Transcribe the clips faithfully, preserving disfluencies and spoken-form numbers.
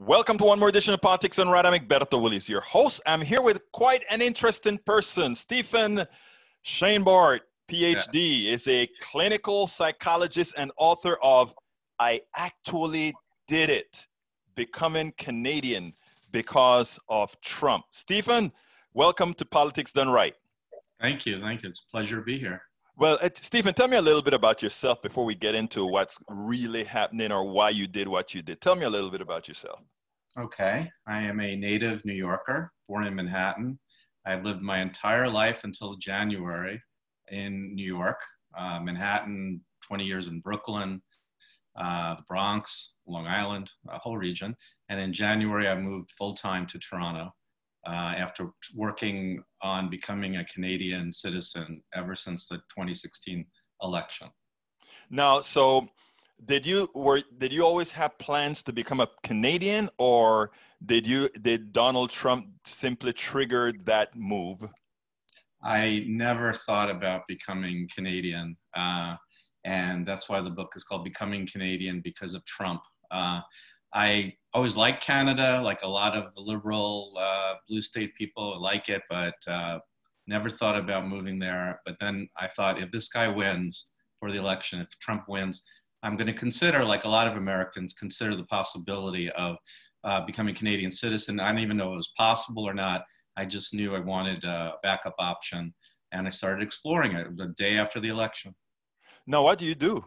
Welcome to one more edition of Politics Done Right. I'm Egberto Willies, your host. I'm here with quite an interesting person. Stephen Schoenbart, PhD, yeah. is a clinical psychologist and author of I Actually Did It, Becoming Canadian Because of Trump. Stephen, welcome to Politics Done Right. Thank you. Thank you. It's a pleasure to be here. Well, uh, Stephen, tell me a little bit about yourself before we get into what's really happening or why you did what you did. Tell me a little bit about yourself. Okay. I am a native New Yorker, born in Manhattan. I've lived my entire life until January in New York, uh, Manhattan, twenty years in Brooklyn, uh, the Bronx, Long Island, a whole region. And in January, I moved full-time to Toronto. Uh, after working on becoming a Canadian citizen ever since the twenty sixteen election. Now, so did you were did you always have plans to become a Canadian, or did you did Donald Trump simply trigger that move? I never thought about becoming Canadian, uh, and that's why the book is called Becoming Canadian Because of Trump. Uh, I always liked Canada, like a lot of liberal uh, blue state people like it, but uh, never thought about moving there. But then I thought, if this guy wins for the election, if Trump wins, I'm going to consider, like a lot of Americans, consider the possibility of uh, becoming a Canadian citizen. I didn't even know it was possible or not. I just knew I wanted a backup option, and I started exploring it the day after the election. Now, what do you do?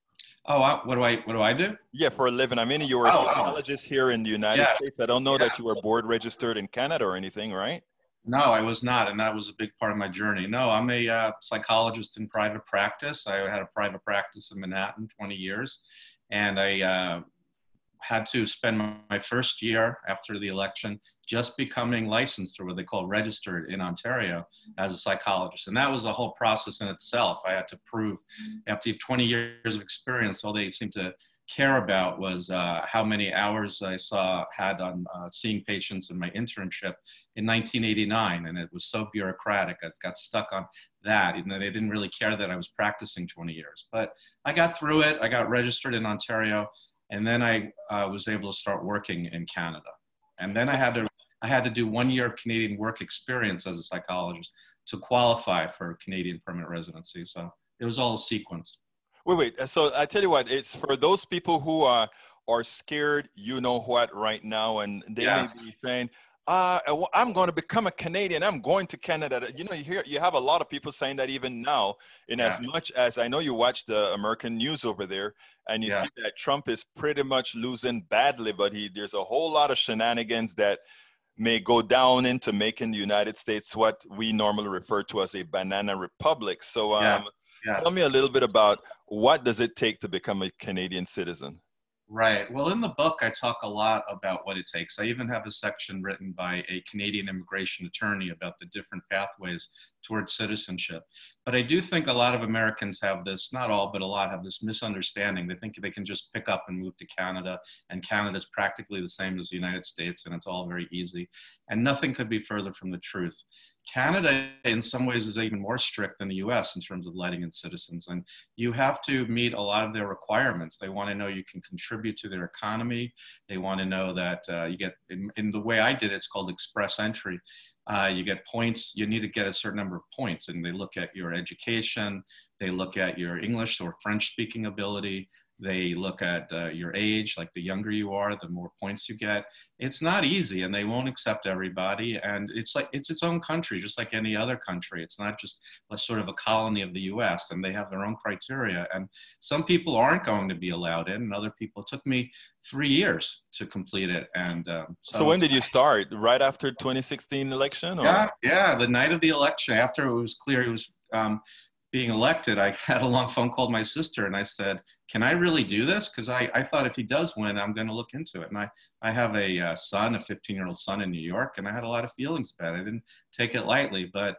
Oh, what do I, what do I do? Yeah, for a living. I mean, you were a oh, psychologist oh. here in the United yeah. States. I don't know yeah. that you were board registered in Canada or anything, right? No, I was not. And that was a big part of my journey. No, I'm a uh, psychologist in private practice. I had a private practice in Manhattan, twenty years. And I uh, had to spend my first year after the election just becoming licensed, or what they call registered, in Ontario as a psychologist. And that was a whole process in itself. I had to prove, after twenty years of experience, all they seemed to care about was uh, how many hours I saw had on uh, seeing patients in my internship in nineteen eighty-nine. And it was so bureaucratic. I got stuck on that, even though they didn't really care that I was practicing twenty years. But I got through it. I got registered in Ontario. And then I uh, was able to start working in Canada. And then I had to, I had to do one year of Canadian work experience as a psychologist to qualify for Canadian permanent residency. So it was all a sequence. Wait, wait. So I tell you what, it's for those people who are, are scared, you know what, right now, and they yeah. may be saying, uh, I'm going to become a Canadian. I'm going to Canada. You know, you hear, you have a lot of people saying that even now, in yeah. as much as I know you watch the American news over there, and you yeah. see that Trump is pretty much losing badly, but he there's a whole lot of shenanigans that may go down into making the United States what we normally refer to as a banana republic. So um, yeah. Yeah. tell me a little bit about what does it take to become a Canadian citizen? Right. Well, in the book, I talk a lot about what it takes. I even have a section written by a Canadian immigration attorney about the different pathways towards citizenship. But I do think a lot of Americans have this, not all, but a lot have this misunderstanding. They think they can just pick up and move to Canada, and Canada is practically the same as the United States, and it's all very easy. And nothing could be further from the truth. Canada, in some ways, is even more strict than the U S in terms of letting in citizens. And you have to meet a lot of their requirements. They want to know you can contribute to their economy. They want to know that uh, you get, in, in the way I did it, it's called express entry. Uh, you get points, you need to get a certain number of points, and they look at your education, they look at your English or French speaking ability, they look at uh, your age, like the younger you are, the more points you get. It's not easy, and they won't accept everybody, and it's like, it's its own country, just like any other country. It's not just a sort of a colony of the U S, and they have their own criteria, and some people aren't going to be allowed in, and other people. It took me three years to complete it. And um, so, so when did you start? Right after twenty sixteen election? Or? Yeah, yeah, the night of the election, after it was clear he was um, being elected, I had a long phone call to my sister, and I said, can I really do this? Because I, I thought if he does win, I'm going to look into it. And I, I have a uh, son, a fifteen-year-old son in New York, and I had a lot of feelings about it. I didn't take it lightly, but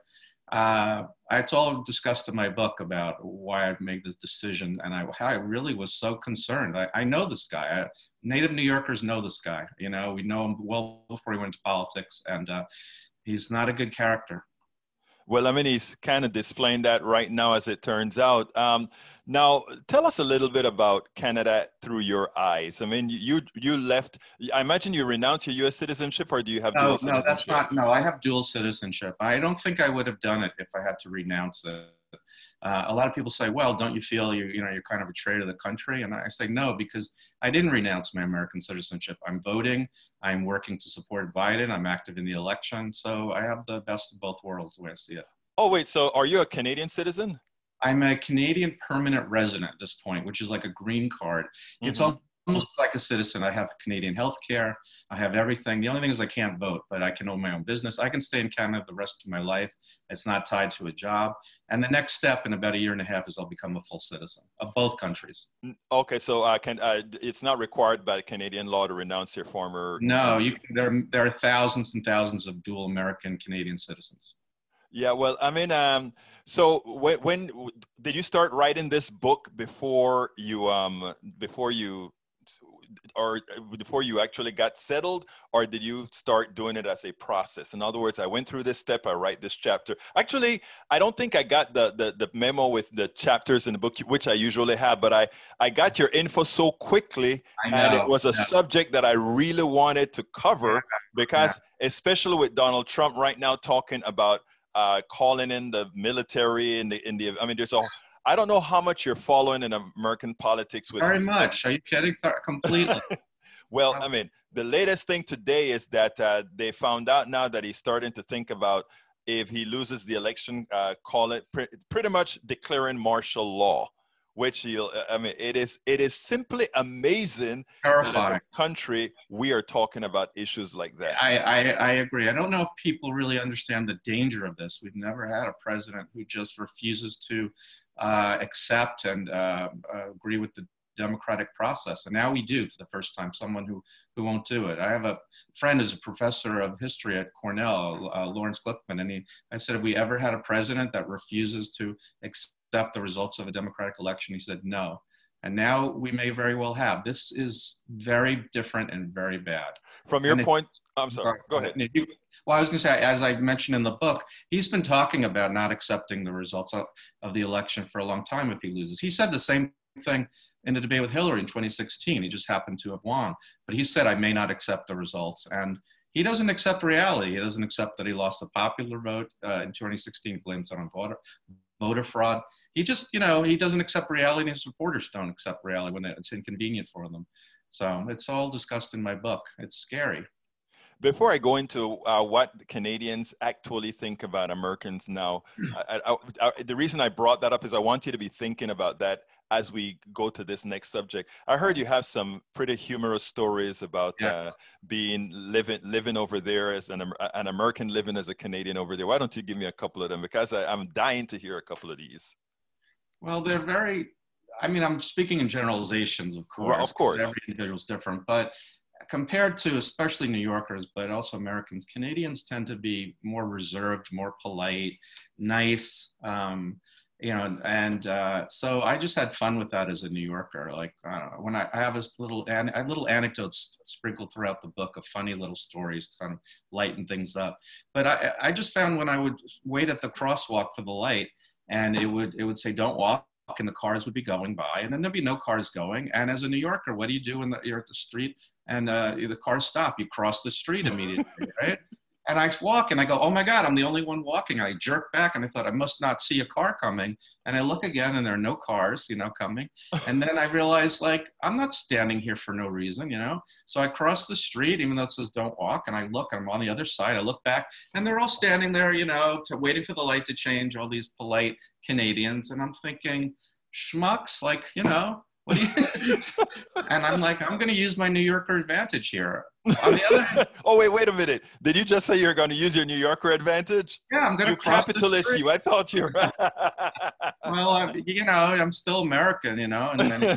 uh, it's all discussed in my book about why I made the decision, and I, how I really was so concerned. I, I know this guy. I, native New Yorkers know this guy. You know, we know him well before he went to politics, and uh, he's not a good character. Well, I mean, he's kind of displaying that right now, as it turns out. Um, now, tell us a little bit about Canada through your eyes. I mean, you you left. I imagine you renounced your U S citizenship, or do you have dual No, no, that's citizenship? not, no, I have dual citizenship. I don't think I would have done it if I had to renounce it. Uh, a lot of people say, well, don't you feel you, you know, you're kind of a traitor to the country? And I say, no, because I didn't renounce my American citizenship. I'm voting. I'm working to support Biden. I'm active in the election. So I have the best of both worlds the way I see it. Oh, wait, so are you a Canadian citizen? I'm a Canadian permanent resident at this point, which is like a green card. It's Mm-hmm. almost like a citizen. I have Canadian health care. I have everything. The only thing is I can't vote, but I can own my own business. I can stay in Canada the rest of my life. It's not tied to a job. And the next step in about a year and a half is I'll become a full citizen of both countries. Okay, so uh, can uh, it's not required by Canadian law to renounce your former. No, you can, there, there are thousands and thousands of dual American Canadian citizens. Yeah, well, I mean, um, so when, when did you start writing this book before you um before you or before you actually got settled, or did you start doing it as a process? In other words, I went through this step, I write this chapter. Actually, I don't think I got the the, the memo with the chapters in the book, which I usually have, but I, I got your info so quickly, I know, and it was a yeah. subject that I really wanted to cover, because yeah. especially with Donald Trump right now talking about uh, calling in the military and the, in the, I mean, there's a, I don't know how much you're following in American politics. With Very much. Are you kidding? Completely. Well, I mean, the latest thing today is that uh, they found out now that he's starting to think about, if he loses the election, uh, call it pre pretty much declaring martial law, which he'll, I mean, it is, it is simply amazing Terrifying. that as a country, we are talking about issues like that. I, I, I agree. I don't know if people really understand the danger of this. We've never had a president who just refuses to uh, accept and uh, uh, agree with the democratic process. And now we do, for the first time, someone who, who won't do it. I have a friend who's a professor of history at Cornell, uh, Lawrence Glickman, and he, I said, have we ever had a president that refuses to accept the results of a democratic election? He said, no. And now we may very well have. This is very different and very bad. From your and point, it, I'm sorry, go ahead. You, well, I was going to say, as I mentioned in the book, he's been talking about not accepting the results of, of the election for a long time if he loses. He said the same thing in the debate with Hillary in twenty sixteen. He just happened to have won. But he said, I may not accept the results. And he doesn't accept reality. He doesn't accept that he lost the popular vote uh, in twenty sixteen. He blames it on voter, voter fraud. He just, you know, he doesn't accept reality, and his supporters don't accept reality when it's inconvenient for them. So it's all discussed in my book. It's scary. Before I go into uh, what Canadians actually think about Americans now, I, I, I, the reason I brought that up is I want you to be thinking about that as we go to this next subject. I heard you have some pretty humorous stories about yes. uh, being living living over there as an, an American living as a Canadian over there. Why don't you give me a couple of them? Because I, I'm dying to hear a couple of these. Well, they're very, I mean, I'm speaking in generalizations, of course. Well, of course. Every individual is different, but compared to especially New Yorkers, but also Americans, Canadians tend to be more reserved, more polite, nice, um, you know, and uh, so I just had fun with that as a New Yorker. Like, I don't know, when I, I have this little, I have little anecdotes sprinkled throughout the book of funny little stories to kind of lighten things up. But I, I just found when I would wait at the crosswalk for the light, and it would, it would say, don't walk, and the cars would be going by, and then there'd be no cars going. And as a New Yorker, what do you do when the, you're at the street and uh, the cars stop? You cross the street immediately, right? And I walk and I go, oh my God, I'm the only one walking. I jerk back and I thought I must not see a car coming. And I look again and there are no cars, you know, coming. And then I realize, like, I'm not standing here for no reason, you know? So I cross the street, even though it says don't walk. And I look, I'm on the other side. I look back and they're all standing there, you know, to, waiting for the light to change, all these polite Canadians. And I'm thinking, schmucks, like, you know, what do you? And I'm like, I'm going to use my New Yorker advantage here. On the other hand, oh wait, wait a minute! Did you just say you're going to use your New Yorker advantage? Yeah, I'm going to you capitalist. You, I thought you were. Well, I'm, you know, I'm still American, you know, and then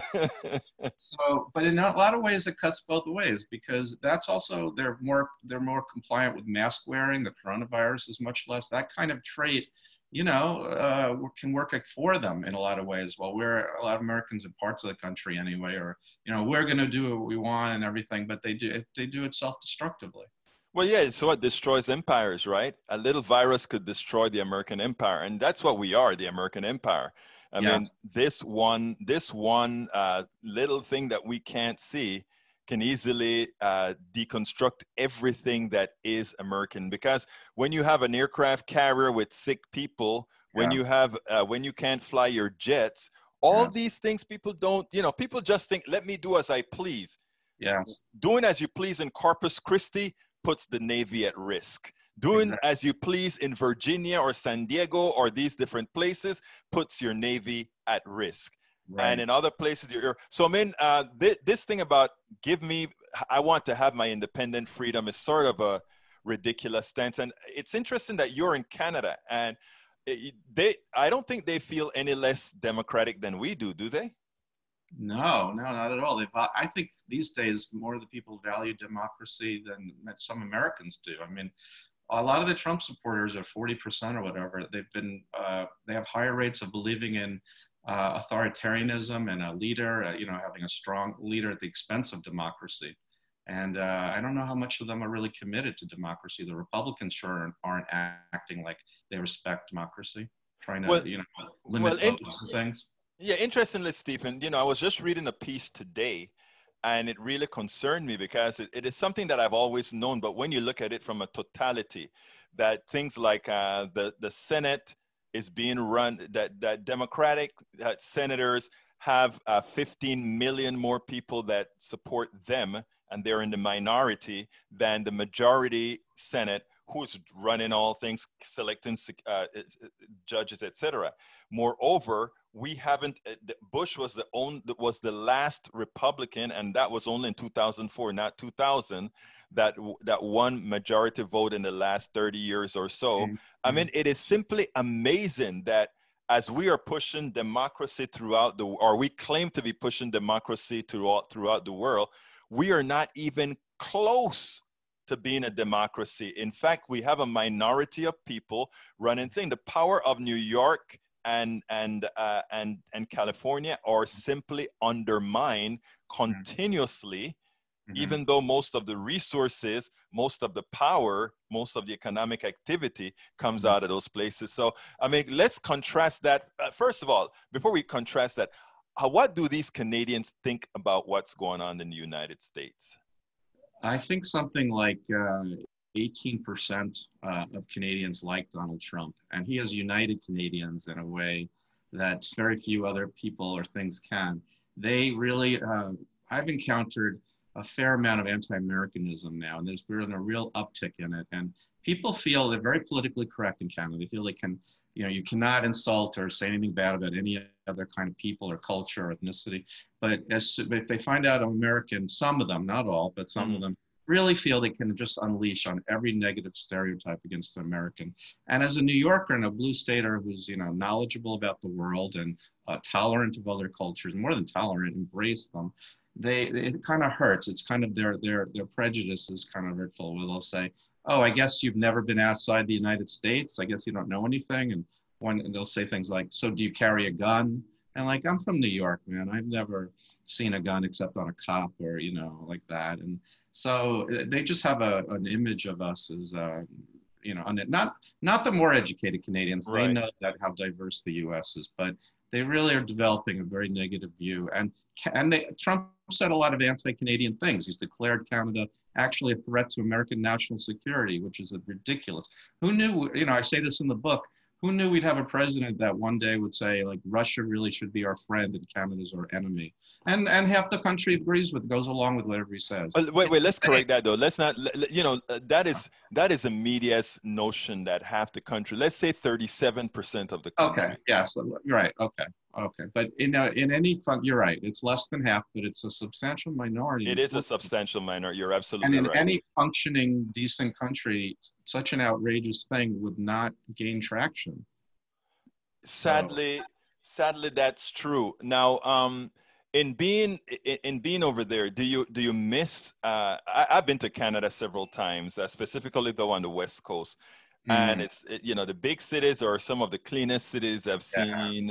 so, but in a lot of ways, it cuts both ways, because that's also they're more they're more compliant with mask wearing. The coronavirus is much less. That kind of trait, you know, uh, can work like for them in a lot of ways. Well, we're a lot of Americans in parts of the country anyway, or, you know, we're going to do what we want and everything, but they do it, they do it self-destructively. Well, yeah, it's what destroys empires, right? A little virus could destroy the American empire, and that's what we are, the American empire. I Yeah. mean, this one, this one uh, little thing that we can't see can easily uh, deconstruct everything that is American. Because when you have an aircraft carrier with sick people, when Yeah. you have, uh, when you can't fly your jets, all Yes. these things people don't, you know, people just think, let me do as I please. Yes. Doing as you please in Corpus Christi puts the Navy at risk. Doing Exactly. as you please in Virginia or San Diego or these different places puts your Navy at risk. Right. And in other places, you're, so I mean, uh, th this thing about give me, I want to have my independent freedom is sort of a ridiculous stance. And it's interesting that you're in Canada and it, they, I don't think they feel any less democratic than we do, do they? No, no, not at all. They've, I think these days more of the people value democracy than some Americans do. I mean, a lot of the Trump supporters are forty percent or whatever. They've been, uh, they have higher rates of believing in uh, authoritarianism and a leader, uh, you know, having a strong leader at the expense of democracy. And uh, I don't know how much of them are really committed to democracy. The Republicans sure aren't, aren't acting like they respect democracy, trying to, well, you know, limit well, votes and things. Yeah, interestingly, Stephen, you know, I was just reading a piece today and it really concerned me because it, it is something that I've always known, but when you look at it from a totality, that things like uh, the, the Senate is being run, that, that Democratic that senators have uh, fifteen million more people that support them and they're in the minority than the majority Senate who's running all things, selecting uh, judges, et cetera. Moreover, we haven't, Bush was the only, was the last Republican, and that was only in two thousand four, not two thousand, that, that won majority vote in the last thirty years or so. Mm-hmm. I mean, it is simply amazing that as we are pushing democracy throughout the, or we claim to be pushing democracy throughout, throughout the world, we are not even close to being a democracy. In fact, we have a minority of people running things. The power of New York and and uh, and and California are simply undermined continuously, mm-hmm. even though most of the resources, most of the power, most of the economic activity comes mm-hmm. out of those places. So, I mean, let's contrast that. Uh, first of all, before we contrast that, uh, what do these Canadians think about what's going on in the United States? I think something like uh, eighteen percent uh, of Canadians like Donald Trump, and he has united Canadians in a way that very few other people or things can. They really, uh, I've encountered a fair amount of anti-Americanism now, and there's been a real uptick in it. And people feel they're very politically correct in Canada. They feel they can, you know, you cannot insult or say anything bad about any other kind of people or culture or ethnicity. But as, if they find out American, some of them, not all, but some mm-hmm. of them, really feel they can just unleash on every negative stereotype against the American. And as a New Yorker and a blue stater who's, you know, knowledgeable about the world and uh, tolerant of other cultures, more than tolerant, embrace them, they, it kind of hurts. It's kind of their, their, their prejudice is kind of hurtful, where they'll say, oh, I guess you've never been outside the United States. I guess you don't know anything. And one, and they'll say things like, so do you carry a gun? And like, I'm from New York, man. I've never seen a gun except on a cop or, you know, like that. And so they just have a, an image of us as, uh, you know, not, not the more educated Canadians. Right. They know that how diverse the U S is, but they really are developing a very negative view. And, and they, Trump said a lot of anti-Canadian things. He's declared Canada actually a threat to American national security, which is ridiculous. Who knew, you know, I say this in the book, who knew we'd have a president that one day would say, like, Russia really should be our friend and Canada's our enemy? And and half the country agrees with, goes along with whatever he says. Uh, wait, wait, let's correct that though. Let's not, you know, uh, that is that is a media's notion that half the country, let's say thirty-seven percent of the country. Okay, yeah, so, you're right, okay, okay. But in, uh, in any, fun, you're right, it's less than half, but it's a substantial minority. It is a substantial minority, you're absolutely right. And in right. any functioning, decent country, such an outrageous thing would not gain traction. Sadly, so. sadly, that's true. Now, um, in being in, in being over there, do you do you miss? Uh, I, I've been to Canada several times, uh, specifically though on the West Coast, mm. and it's it, you know, the big cities are some of the cleanest cities I've seen. Yeah.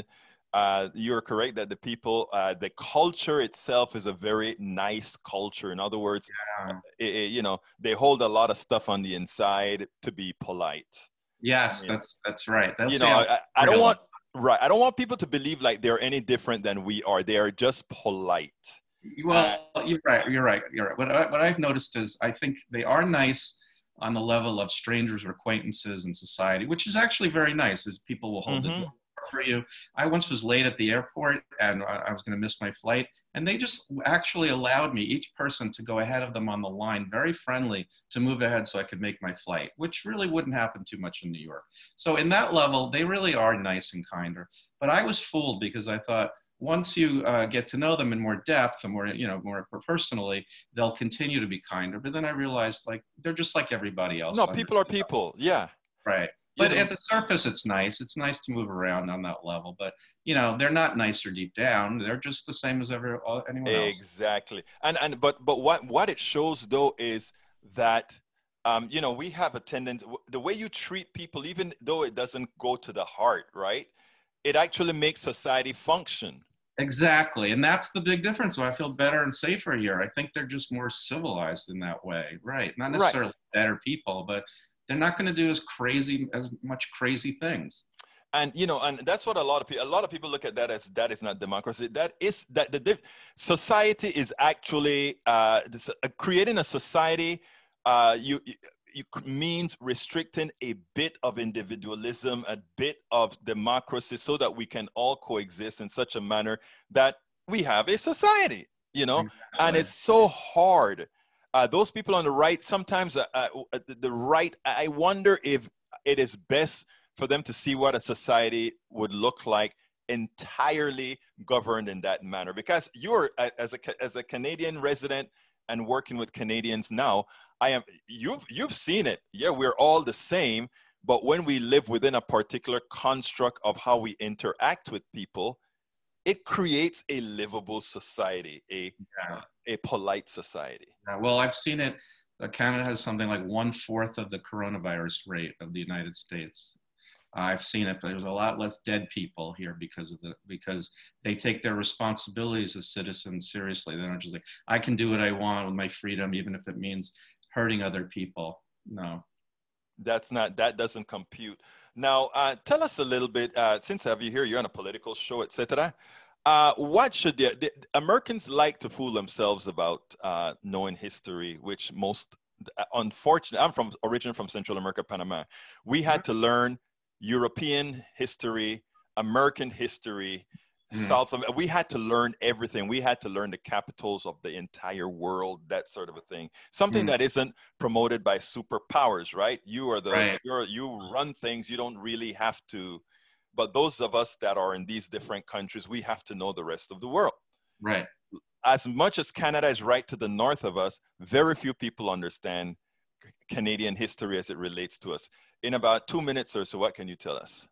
Uh, you're correct that the people, uh, the culture itself is a very nice culture. In other words, Yeah. it, it, you know, they hold a lot of stuff on the inside to be polite. I Yes, mean, that's that's right. They'll you say know, I'm I, I don't real. want, right. I don't want people to believe like they're any different than we are. They are just polite. Uh, Well, you're right. You're right. You're right. What, I, what I've noticed is I think they are nice on the level of strangers or acquaintances in society, which is actually very nice, as people will hold the door mm-hmm. for you. I once was late at the airport and I was going to miss my flight, and they just actually allowed me, each person, to go ahead of them on the line, very friendly, to move ahead so I could make my flight, which really wouldn't happen too much in New York. So in that level, they really are nice and kinder. But I was fooled because I thought, once you uh, get to know them in more depth and more, you know, more personally, they'll continue to be kinder. But then I realized, like, they're just like everybody else. No, people are people. Yeah. Right. You But know, at the surface, it's nice. It's nice to move around on that level. But, you know, they're not nicer deep down. They're just the same as ever, anyone else. exactly. And, and, but, but what, what it shows though is that, um, you know, we have a tendency, the way you treat people, even though it doesn't go to the heart, right? It actually makes society function. Exactly. And that's the big difference. So I feel better and safer here. I think they're just more civilized in that way. Right. Not Right. necessarily better people, but they're not going to do as crazy, as much crazy things. And, you know, and that's what a lot of people, a lot of people look at that as that is not democracy. That is that the society is actually uh, this, uh, creating a society. Uh, you, you you means restricting a bit of individualism, a bit of democracy, so that we can all coexist in such a manner that we have a society, you know. Exactly. And it's so hard. Uh, those people on the right, sometimes uh, uh, the, the right, I wonder if it is best for them to see what a society would look like entirely governed in that manner. Because you're, as a, as a Canadian resident and working with Canadians now, I am, you've, you've seen it. Yeah, we're all the same, but when we live within a particular construct of how we interact with people, it creates a livable society, a, Yeah. uh, a polite society. Yeah, well, I've seen it. Uh, Canada has something like one fourth of the coronavirus rate of the United States. Uh, I've seen it, but there's a lot less dead people here because of the, because they take their responsibilities as citizens seriously. They're not just like, I can do what I want with my freedom, even if it means hurting other people. No. That's not, that doesn't compute. Now, uh, tell us a little bit, uh, since I have you here, you're on a political show, et cetera. Uh, what should the, the Americans like to fool themselves about uh, knowing history, which most, unfortunately, I'm from, originally from Central America, Panama. We had to learn European history, American history, mm-hmm. South America. We had to learn everything. We had to learn the capitals of the entire world, that sort of a thing. Something mm-hmm. that isn't promoted by superpowers, right? You are the, right. you're, you run things, you don't really have to. But those of us that are in these different countries, we have to know the rest of the world. Right. As much as Canada is right to the north of us, very few people understand Canadian history as it relates to us. In about two minutes or so, what can you tell us?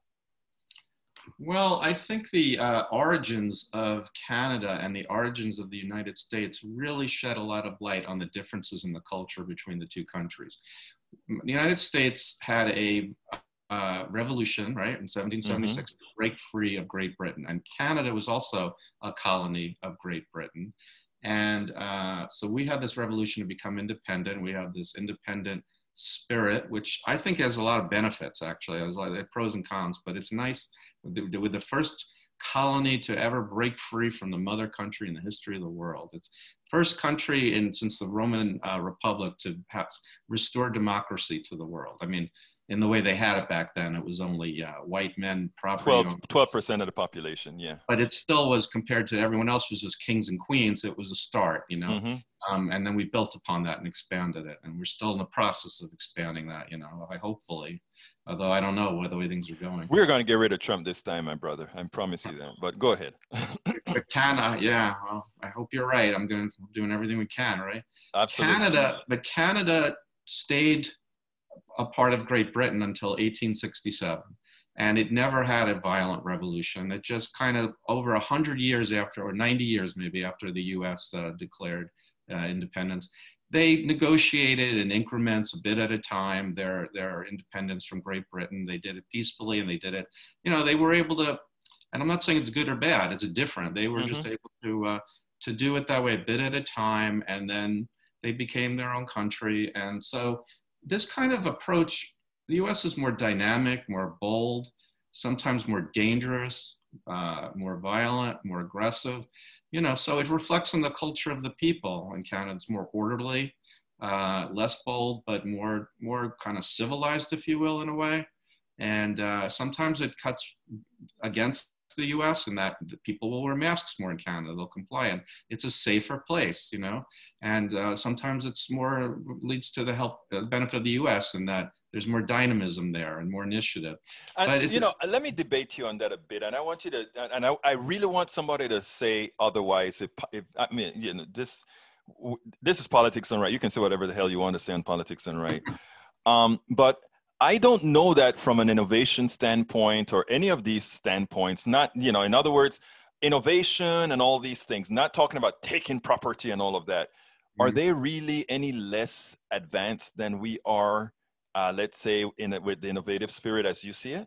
Well, I think the uh, origins of Canada and the origins of the United States really shed a lot of light on the differences in the culture between the two countries. The United States had a uh, revolution, right, in seventeen seventy-six, mm-hmm. to break free of Great Britain. And Canada was also a colony of Great Britain. And uh, so we had this revolution to become independent. We have this independent spirit, which I think has a lot of benefits, actually. There's a lot of pros and cons, but it's nice with the, with the first colony to ever break free from the mother country in the history of the world. It's first country in, since the Roman uh, Republic to have restore democracy to the world. I mean, in the way they had it back then, it was only uh, white men, property. twelve percent of the population, yeah. But it still was, compared to everyone else, was just kings and queens. It was a start, you know. Mm-hmm. Um, and then we built upon that and expanded it. And we're still in the process of expanding that, you know, I hopefully. Although I don't know where the way things are going. We're going to get rid of Trump this time, my brother. I promise you that. But go ahead. But Canada, yeah, well, I hope you're right. I'm going to doing everything we can, right? Absolutely. Canada, but Canada stayed a part of Great Britain until eighteen sixty-seven. And it never had a violent revolution. It just kind of, over one hundred years after, or ninety years maybe after the U S uh, declared uh, independence, they negotiated in increments, a bit at a time, their, their independence from Great Britain. They did it peacefully, and they did it, you know, they were able to And I'm not saying it's good or bad, it's different. They were Mm-hmm. just able to, uh, to do it that way, a bit at a time, and then they became their own country. And so this kind of approach, the U S is more dynamic, more bold, sometimes more dangerous, uh, more violent, more aggressive, you know, so it reflects on the culture of the people in Canada. It's more orderly, uh, less bold, but more, more kind of civilized, if you will, in a way. And uh, sometimes it cuts against the U S in that the people will wear masks more in Canada. They'll comply, and it's a safer place, you know. And uh, sometimes it's more leads to the help uh, benefit of the U S in that there's more dynamism there and more initiative. And But you it, know, let me debate you on that a bit. And I want you to, and I, I really want somebody to say otherwise. If, if I mean, you know, this this is Politics Done Right. You can say whatever the hell you want to say on Politics Done Right. Um, but I don't know that from an innovation standpoint or any of these standpoints, not, you know, in other words, innovation and all these things, not talking about taking property and all of that. Are they really any less advanced than we are, uh, let's say, in a, with the innovative spirit as you see it?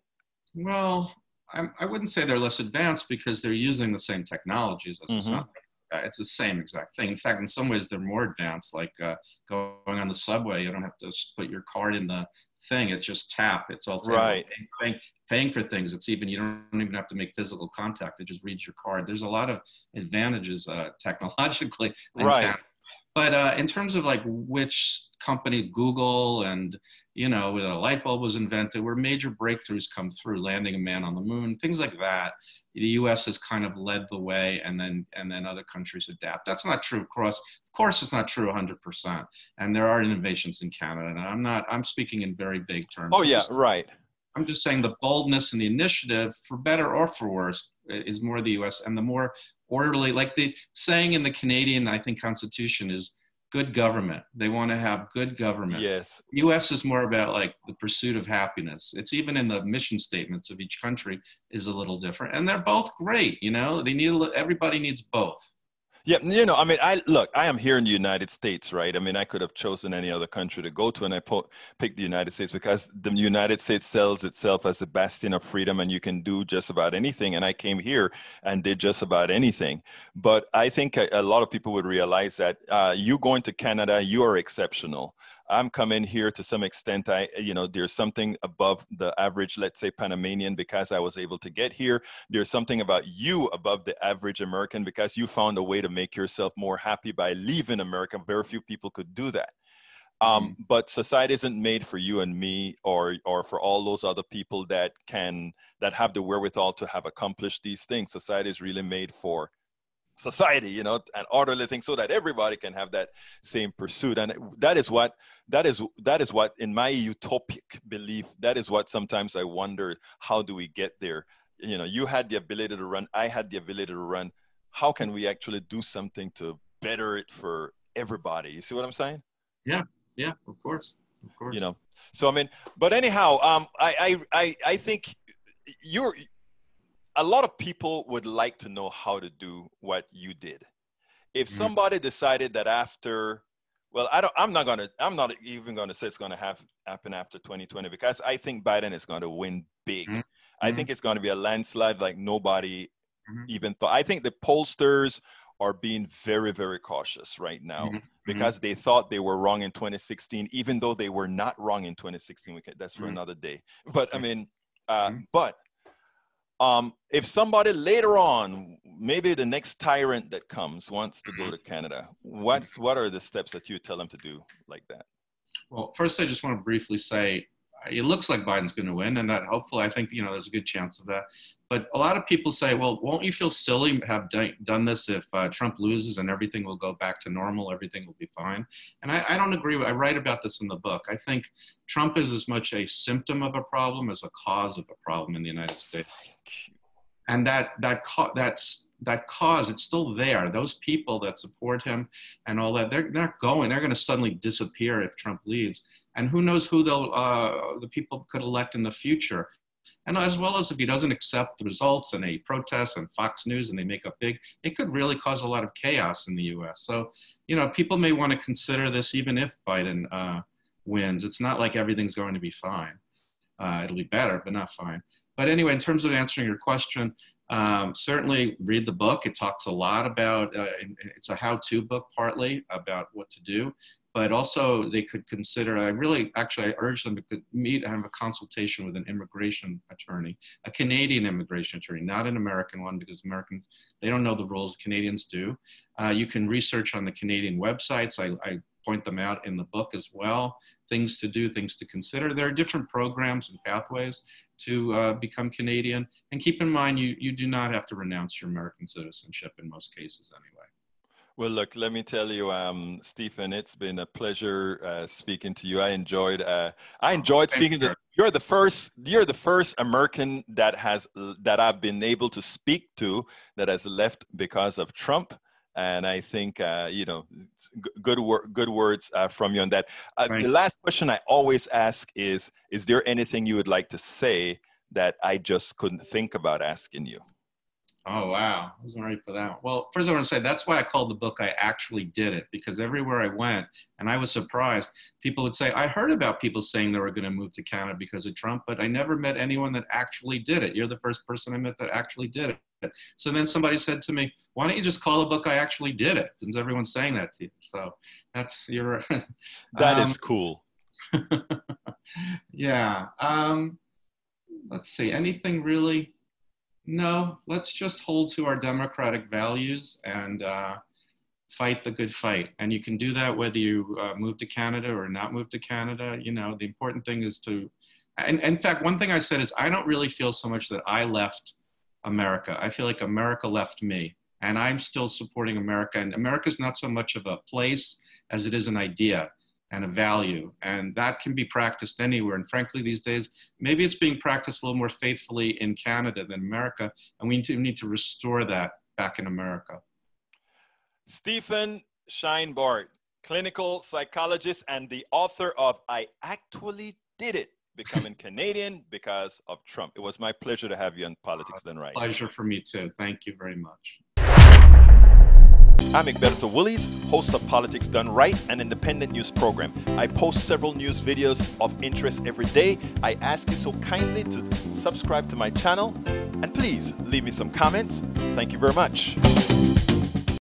well, I, I wouldn't say they're less advanced because they're using the same technologies as the Mm-hmm. sun. Uh, it's the same exact thing. In fact, in some ways, they're more advanced. Like uh, going on the subway, you don't have to put your card in the thing; it's just tap. It's all Right. paying, paying, paying for things. It's even you don't even have to make physical contact. It just reads your card. There's a lot of advantages uh, technologically in Right. Canada. But uh, in terms of like which company, Google, and you know, when a light bulb was invented, where major breakthroughs come through, landing a man on the moon, things like that. The U S has kind of led the way, and then and then other countries adapt. That's not true across. Of course, it's not true one hundred percent. And there are innovations in Canada, and I'm not. I'm speaking in very vague terms. Oh I'm yeah, just, right. I'm just saying the boldness and the initiative, for better or for worse, is more the U S, and the more orderly, like the saying in the Canadian, I think, Constitution is good government. They want to have good government. Yes. The U S is more about like the pursuit of happiness. It's even in the mission statements of each country is a little different, and they're both great. You know, they need everybody needs both. Yeah, you know, I mean, I look, I am here in the United States, right? I mean, I could have chosen any other country to go to, and I po- picked the United States because the United States sells itself as a bastion of freedom, and you can do just about anything. And I came here and did just about anything. But I think a, a lot of people would realize that uh, you going to Canada, you are exceptional. I'm coming here to some extent. I, you know, there's something above the average, let's say, Panamanian because I was able to get here. There's something about you above the average American because you found a way to make yourself more happy by leaving America. Very few people could do that. Um, Mm-hmm. but society isn't made for you and me, or or for all those other people that can that have the wherewithal to have accomplished these things. Society is really made for society, you know, an orderly thing so that everybody can have that same pursuit. And that is what that is that is what in my utopic belief, that is what sometimes I wonder, how do we get there? You know, you had the ability to run, I had the ability to run. How can we actually do something to better it for everybody? You see what I'm saying? Yeah, yeah, of course, of course. You know, so I mean, but anyhow, um, I I I, I think you're a lot of people would like to know how to do what you did. If Mm-hmm. somebody decided that after, well, I don't, I'm not gonna, I'm not even gonna say it's gonna have, happen after twenty twenty because I think Biden is going to win big. Mm-hmm. I think it's going to be a landslide like nobody Mm-hmm. even thought. I think the pollsters are being very, very cautious right now Mm-hmm. because they thought they were wrong in twenty sixteen, even though they were not wrong in twenty sixteen. We can, that's for Mm-hmm. another day. But I mean, uh, Mm-hmm. but Um, if somebody later on, maybe the next tyrant that comes wants to go to Canada, what what are the steps that you tell them to do like that? Well, first, I just want to briefly say it looks like Biden's going to win, and that hopefully, I think, you know, there's a good chance of that. But a lot of people say, well, won't you feel silly have done, done this if uh, Trump loses and everything will go back to normal, everything will be fine? And I, I don't agree. I write about this in the book. I think Trump is as much a symptom of a problem as a cause of a problem in the United States. And that that that's that cause, it's still there. Those people that support him and all that, they're, they're not going. They're going to suddenly disappear if Trump leaves. And who knows who they'll uh, the people could elect in the future. And as well as if he doesn't accept the results and they protest on Fox News and they make up big, it could really cause a lot of chaos in the U S. So, you know, people may want to consider this even if Biden uh, wins. It's not like everything's going to be fine. Uh, it'll be better, but not fine. But anyway, in terms of answering your question, Um, certainly read the book. It talks a lot about, uh, it's a how-to book partly about what to do, but also they could consider, I really, actually I urge them to meet and have a consultation with an immigration attorney, a Canadian immigration attorney, not an American one, because Americans, they don't know the rules, Canadians do. Uh, you can research on the Canadian websites. I, I point them out in the book as well. Things to do, things to consider. There are different programs and pathways to uh, become Canadian. And keep in mind, you, you do not have to renounce your American citizenship in most cases anyway. Well, look, let me tell you, um, Stephen, it's been a pleasure uh, speaking to you. I enjoyed, uh, I enjoyed oh, speaking to, you're the first, you're the first American that has, that I've been able to speak to that has left because of Trump. And I think, uh, you know, good, wor good words uh, from you on that. Uh, right. The last question I always ask is, is there anything you would like to say that I just couldn't think about asking you? Oh, wow. I wasn't ready for that. Well, first I want to say that's why I called the book I Actually Did It, because everywhere I went, and I was surprised, people would say, I heard about people saying they were going to move to Canada because of Trump, but I never met anyone that actually did it. You're the first person I met that actually did it. So then somebody said to me, why don't you just call the book I Actually Did It? Since everyone's saying that to you. So that's your... That um, is cool. Yeah. Um, let's see. Anything really... No, let's just hold to our democratic values and uh, fight the good fight. And you can do that whether you uh, move to Canada or not move to Canada. You know, the important thing is to, and, and in fact, one thing I said is I don't really feel so much that I left America. I feel like America left me, and I'm still supporting America. And America's not so much of a place as it is an idea and a value, and that can be practiced anywhere. And frankly, these days, maybe it's being practiced a little more faithfully in Canada than America, and we need to, need to restore that back in America. Stephen Scheinbart, clinical psychologist and the author of I Actually Did It, Becoming Canadian Because of Trump. It was my pleasure to have you on Politics Done Right. Pleasure for me too. Thank you very much. I'm Egberto Willies, host of Politics Done Right, an independent news program. I post several news videos of interest every day. I ask you so kindly to subscribe to my channel, and please leave me some comments. Thank you very much.